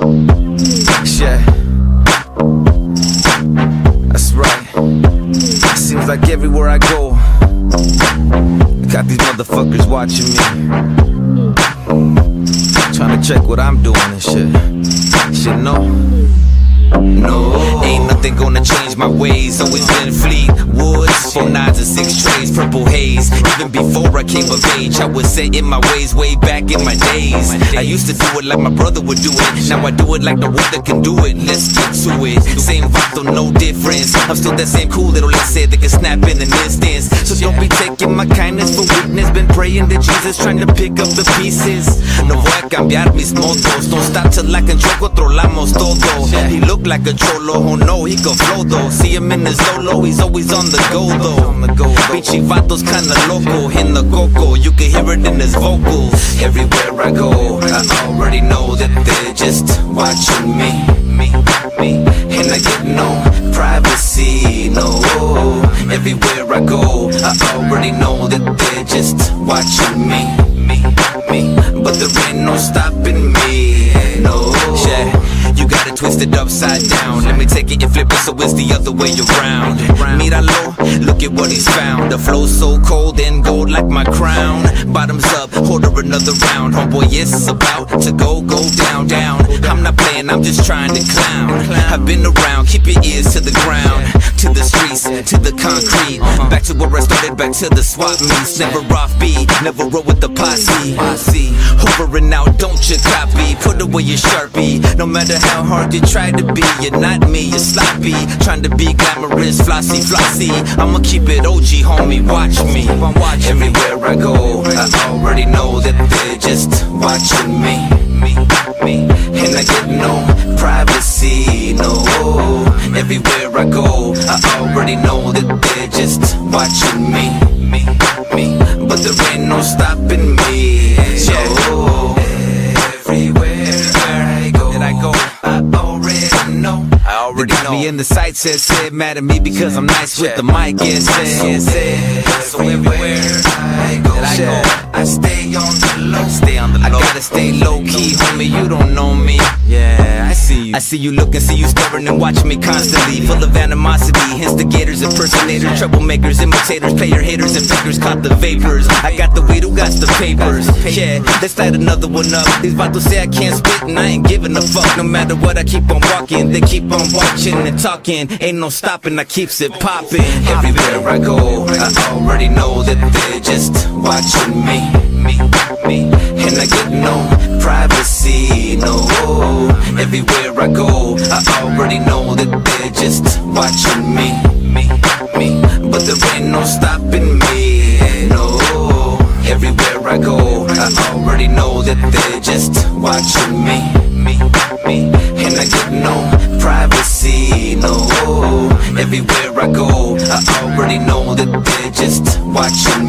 Yeah, that's right. Seems like everywhere I go, got these motherfuckers watching me, trying to check what I'm doing and shit. No, ain't nothing gonna change my ways. Always been Fleetwoods, 4 9s and 6 trays, purple haze. Even before I came of age, I was set in my ways way back in my days. I used to do it like my brother would do it. Now I do it like the one that can do it. Let's get to it. Same vato, no difference. I'm still that same cool little essay that can snap in an instance. So don't be taking my kindness for weakness. Been praying to Jesus, trying to pick up the pieces. No voy a cambiar mis modos. Don't stop till I control, controlamos todo. He look like a cholo, oh no, he can flow though. See him in his solo, he's always on the go though. Bichi vato's kinda loco, in the coco, you can hear it in his vocals. Everywhere I go, I already know that they're just watching me. And I get no privacy, no. Everywhere I go, I already know that they're just watching me. But there ain't no stopping me, no. Yeah. You got it twisted upside down. Let me take it and flip it so it's the other way around. Míralo, look at what he's found. The flow so cold and gold like my crown. Bottoms up, order another round. Homeboy, yes, it's about to go down. I'm not playing, I'm just trying to clown. I've been around, keep your ears to the ground. To the streets, to the concrete. Back to where I started, back to the swap meets. Never off beat, never roll with the posse. Over and out, don't you copy. Put away your Sharpie. No matter how hard you try to be, you're not me, you're sloppy. Trying to be glamorous, flossy. I'ma keep it OG, homie, watch me. Everywhere I go, I already know that they're just watching me. And I get no privacy, no. Everywhere I go, I already know that they're just watching me. But there ain't no stopping me, no. Everywhere I go, I already know. They got me in the sights, said mad at me because I'm nice with the mic, said. So everywhere I go, I stay on the low. I gotta stay low key, homie, you don't know me. Yeah, I see you. I see you looking, see you staring and watching me constantly. Full of animosity, instigators, impersonators, troublemakers, imitators, player haters, and fakers caught the vapors. I got the weed, who got the papers? Yeah, let's light another one up. These vatos say I can't spit and I ain't giving a fuck. No matter what, I keep on walking. They keep on watching and talking. Ain't no stopping, I keeps it popping. Everywhere I go, I already know that they're just watching me. And I get no privacy, no. Everywhere I go, I already know that they're just watching me. But there ain't no stopping me, no. Everywhere I go, I already know that they're just watching me. And I get no privacy, no. Everywhere I go, I already know that they're just watching me.